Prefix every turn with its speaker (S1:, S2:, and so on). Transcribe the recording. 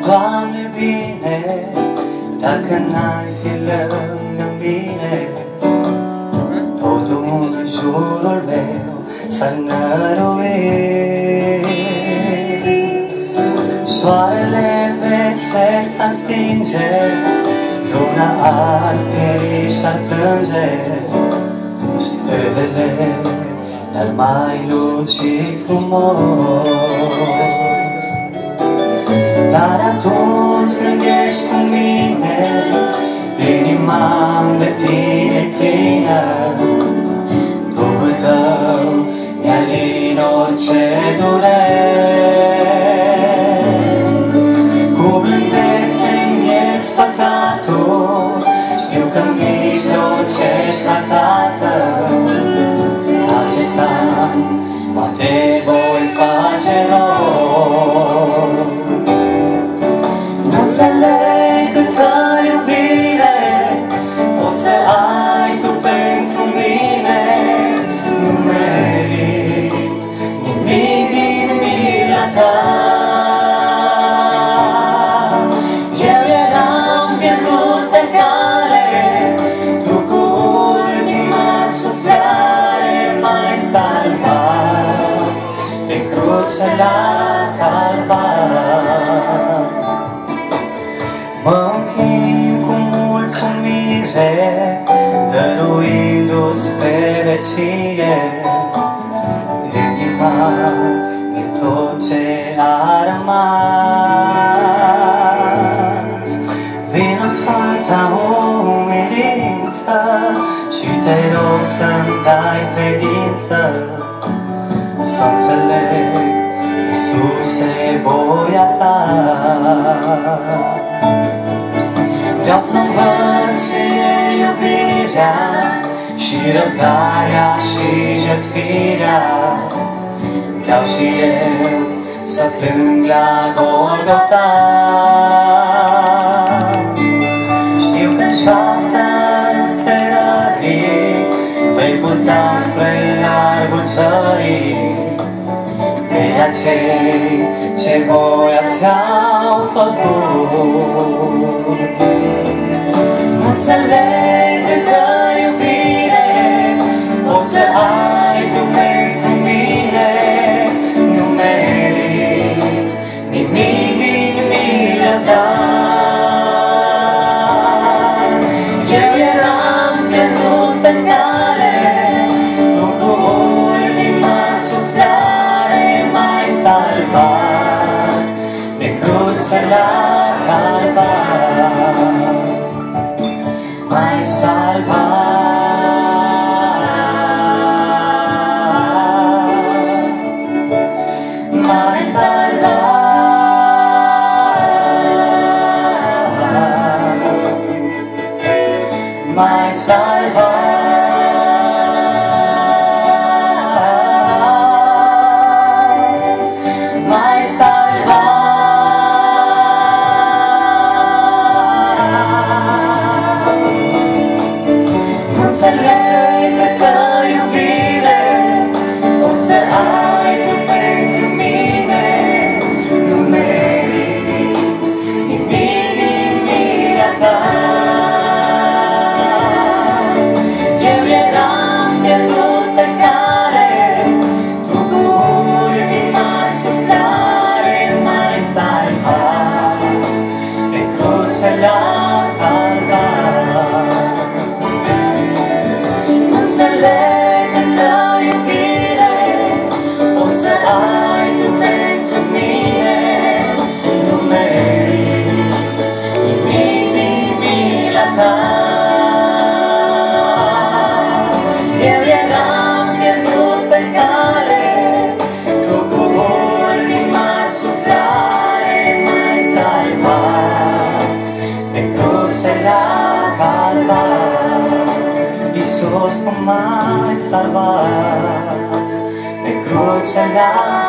S1: Doamne, bine, dacă n-ai fi lângă mine, totul în jurul meu s-ar năruit. Soarele pe cer s-ar stinge, luna ar pieri și-ar plânge, stelele n-ar mai luci frumos. Dar atunci când ești cu mine, inima de tine plină, Duhul tău mi-alin orice dureri. Cu blândețe-mi ierți păcatul, știu că mijlocești la Tatăl. Acest an poate voi face rog. Înțeleg câtă iubire poți să ai tu pentru mine. Nu merit nimic din mila ta. Eu eram pierdut pe cale, tu cu ultima suflare m-ai salvat pe cruce la Calvar. Mă închin cu mulțumire, dăruindu-ți pe vecie. Inima e tot ce a rămas. Vino Sfânta umilință și te rog să-mi dai credință, să înțeleg, Iisuse, voia ta. Vreau să învăț ce e iubirea și răbdarea și jertfirea. Vreau și eu să plâng la Golgota. Știu că-n șoapta înserării vei purta spre largul țării pe acei ce voia ți-au făcut. Nu înțeleg câtă iubire poți să ai tu pentru mine. Nu merit nimic din mila ta. Eu eram pierdut pe cale, tu cu ultima suflare m-ai salvat pe cruce la Calvar. M-ai salvat, m-ai salvat, m-ai salvat, m-ai salvat. Înțeleg câtă iubire poți să ai tu pentru mine. Nu merit nimic din mila ta. Eu eram pierdut pe cale, tu cu ultima suflare m-ai salvat pe cruce la Calvar. Înțeleg câtă iubire poți să ai tu pentru mine. Nu merit nimic din mila ta. Eu eram pierdut pe cale, tu cu ultima suflare m-ai salvat pe cruce la Calvar. Iisus, tu m-ai salvat pe cruce la